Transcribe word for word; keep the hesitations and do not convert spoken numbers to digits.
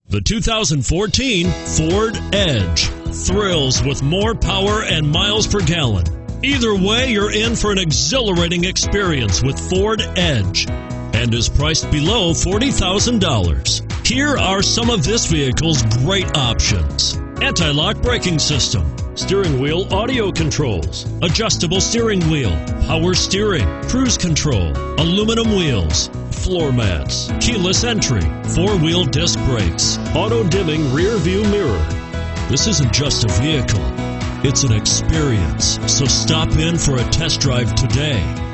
The two thousand fourteen Ford Edge thrills with more power and miles per gallon. Either way, you're in for an exhilarating experience with Ford Edge and is priced below forty thousand dollars. Here are some of this vehicle's great options: anti-lock braking system, steering wheel audio controls, adjustable steering wheel, power steering, cruise control, aluminum wheels, floor mats, keyless entry, four-wheel disc brakes, auto-dimming rear view mirror. This isn't just a vehicle, it's an experience. So stop in for a test drive today.